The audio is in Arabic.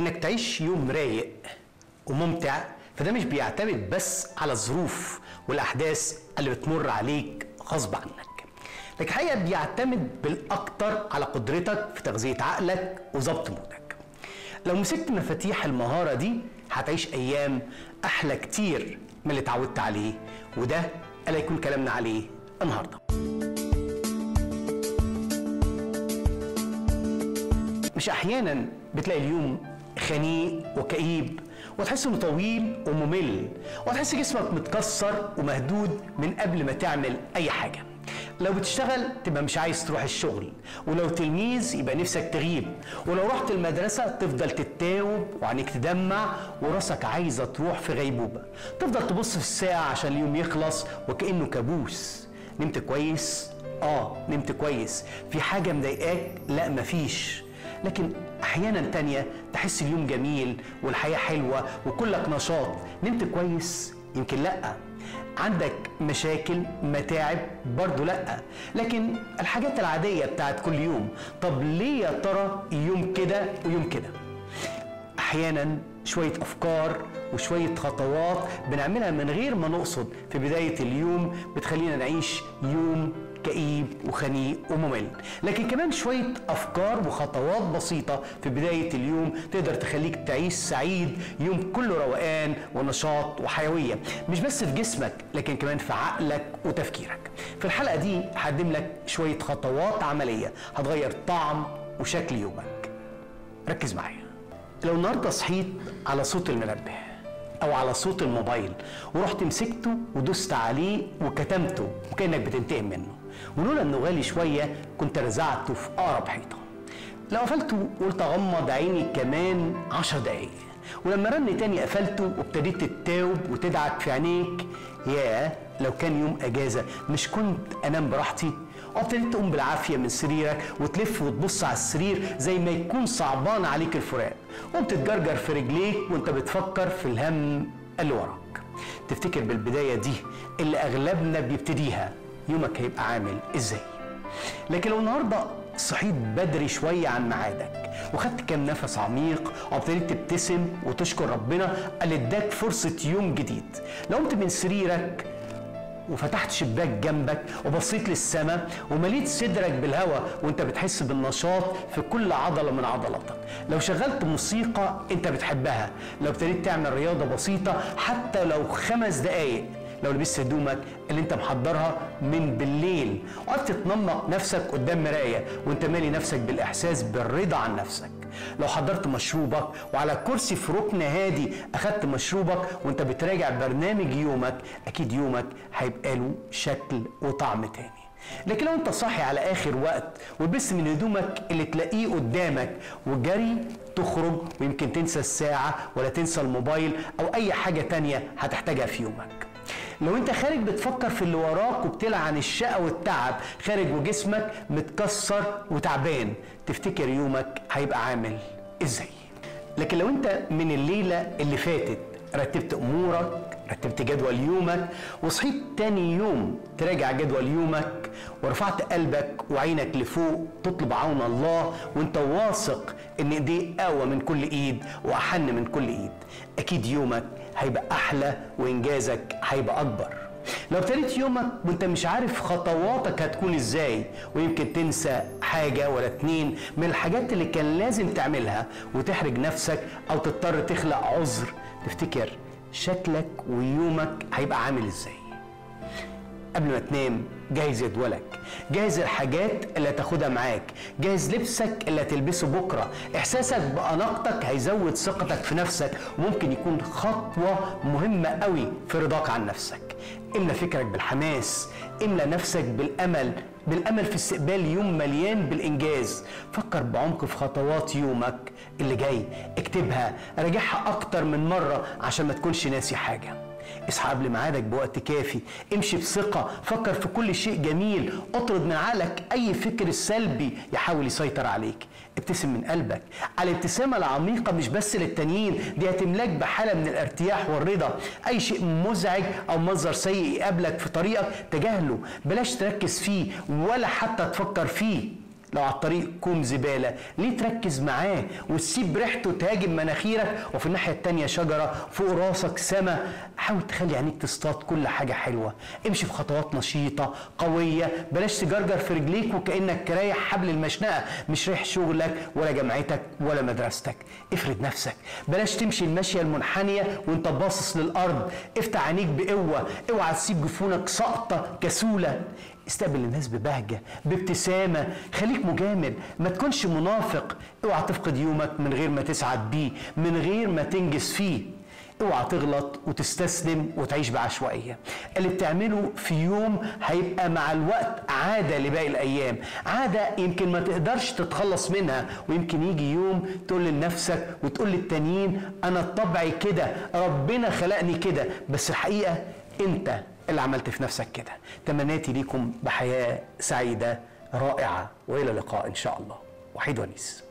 انك تعيش يوم رايق وممتع، فده مش بيعتمد بس على الظروف والاحداث اللي بتمر عليك غصب عنك، لكن الحقيقه بيعتمد بالاكتر على قدرتك في تغذيه عقلك وظبط مودك. لو مسكت مفاتيح المهاره دي هتعيش ايام احلى كتير من اللي اتعودت عليه، وده اللي هيكون كلامنا عليه النهارده. مش احيانا بتلاقي اليوم خنيق وكئيب وتحس انه طويل وممل وتحس جسمك متكسر ومهدود من قبل ما تعمل اي حاجه؟ لو بتشتغل تبقى مش عايز تروح الشغل، ولو تلميذ يبقى نفسك تغيب، ولو رحت المدرسه تفضل تتاوب وعينيك تدمع وراسك عايزه تروح في غيبوبه، تفضل تبص في الساعه عشان اليوم يخلص وكانه كابوس. نمت كويس؟ نمت كويس. في حاجه مضايقاك؟ لا مفيش. لكن احيانا تانية تحس اليوم جميل والحياه حلوه وكلك نشاط. نمت كويس؟ يمكن لا. عندك مشاكل متاعب؟ برضو لا. لكن الحاجات العاديه بتاعت كل يوم. طب ليه يا ترى يوم كده ويوم كده؟ احيانا شويه افكار وشويه خطوات بنعملها من غير ما نقصد في بدايه اليوم بتخلينا نعيش يوم كئيب وخنيق وممل، لكن كمان شوية أفكار وخطوات بسيطة في بداية اليوم تقدر تخليك تعيش سعيد، يوم كله روقان ونشاط وحيوية، مش بس في جسمك لكن كمان في عقلك وتفكيرك. في الحلقة دي هقدم لك شوية خطوات عملية هتغير طعم وشكل يومك. ركز معايا. لو النهارده صحيت على صوت المنبه او على صوت الموبايل ورحت مسكته ودست عليه وكتمته وكانك بتنتقم منه، ولولا انه غالي شويه كنت رزعته في اقرب حيطه. لو قفلته قلت اغمض عيني كمان 10 دقايق، ولما رن تاني قفلته وابتديت تتاوب وتدعك في عينيك، ياه لو كان يوم اجازه مش كنت انام براحتي؟ وابتديت تقوم بالعافيه من سريرك وتلف وتبص على السرير زي ما يكون صعبان عليك الفراق، وبتتجرجر في رجليك وانت بتفكر في الهم اللي وراك. تفتكر بالبدايه دي اللي اغلبنا بيبتديها يومك هيبقى عامل ازاي؟ لكن لو النهارده صحيت بدري شويه عن ميعادك وخدت كام نفس عميق وابتديت تبتسم وتشكر ربنا اللي اداك فرصه يوم جديد، لو قمت من سريرك وفتحت شباك جنبك وبصيت للسماء ومليت صدرك بالهواء وانت بتحس بالنشاط في كل عضله من عضلاتك، لو شغلت موسيقى انت بتحبها، لو ابتديت تعمل رياضه بسيطه حتى لو 5 دقايق، لو لبست هدومك اللي انت محضرها من بالليل وقفت تنمق نفسك قدام مرايه وانت مالي نفسك بالاحساس بالرضا عن نفسك، لو حضرت مشروبك وعلى كرسي في ركن هادي اخدت مشروبك وانت بتراجع برنامج يومك، اكيد يومك هيبقى له شكل وطعم تاني. لكن لو انت صاحي على اخر وقت ولبست من هدومك اللي تلاقيه قدامك وجري تخرج ويمكن تنسى الساعه ولا تنسى الموبايل او اي حاجه تانيه هتحتاجها في يومك، لو انت خارج بتفكر في اللي وراك وبتلعن الشقة والتعب، خارج وجسمك متكسر وتعبان، تفتكر يومك هيبقى عامل ازاي؟ لكن لو انت من الليلة اللي فاتت رتبت امورك، رتبت جدول يومك وصحيت تاني يوم تراجع جدول يومك ورفعت قلبك وعينك لفوق تطلب عون الله وانت واثق ان ايديه اقوى من كل ايد واحن من كل ايد، اكيد يومك هيبقى احلى وانجازك هيبقى اكبر. لو ابتديت يومك وانت مش عارف خطواتك هتكون ازاي ويمكن تنسى حاجه ولا 2 من الحاجات اللي كان لازم تعملها وتحرج نفسك او تضطر تخلق عذر، تفتكر شكلك ويومك هيبقى عامل ازاي؟ قبل ما تنام جهز جدولك، جهز الحاجات اللي هتاخدها معاك، جهز لبسك اللي هتلبسه بكره، احساسك باناقتك هيزود ثقتك في نفسك وممكن يكون خطوه مهمه قوي في رضاك عن نفسك. املى فكرك بالحماس، املى نفسك بالامل في استقبال يوم مليان بالانجاز. فكر بعمق في خطوات يومك اللي جاي، اكتبها، راجعها اكتر من مره عشان ما تكونش ناسي حاجه. اصحى قبل ميعادك بوقت كافي، امشي بثقه، فكر في كل شيء جميل، اطرد من عقلك اي فكر سلبي يحاول يسيطر عليك، ابتسم من قلبك. على الابتسامه العميقه مش بس للتانيين، دي هتملاك بحاله من الارتياح والرضا. اي شيء مزعج او منظر سيء يقابلك في طريقك تجاهله، بلاش تركز فيه ولا حتى تفكر فيه. لو على الطريق كوم زبالة ليه تركز معاه وتسيب ريحته تهاجم مناخيرك وفي الناحية التانية شجرة فوق راسك سما؟ حاول تخلي عينيك تصطاد كل حاجة حلوة. امشي بخطوات نشيطة قوية، بلاش تجرجر في رجليك وكأنك رايح حبل المشنقة مش رايح شغلك ولا جامعتك ولا مدرستك. افرد نفسك، بلاش تمشي المشية المنحنية وانت باصص للأرض. افتح عينيك بقوة، اوعى تسيب جفونك ساقطة كسولة. استقبل الناس ببهجة بابتسامة، خليك مجامل، ما تكونش منافق. اوعى تفقد يومك من غير ما تسعد بيه، من غير ما تنجز فيه. اوعى تغلط وتستسلم وتعيش بعشوائية. اللي بتعمله في يوم هيبقى مع الوقت عادة لباقي الأيام، عادة يمكن ما تقدرش تتخلص منها، ويمكن يجي يوم تقول لنفسك وتقول للتانيين أنا طبعي كده، ربنا خلقني كده، بس الحقيقة أنت اللي عملت في نفسك كده. تمنياتي ليكم بحياة سعيدة رائعة، وإلى اللقاء إن شاء الله. وحيد ونيس.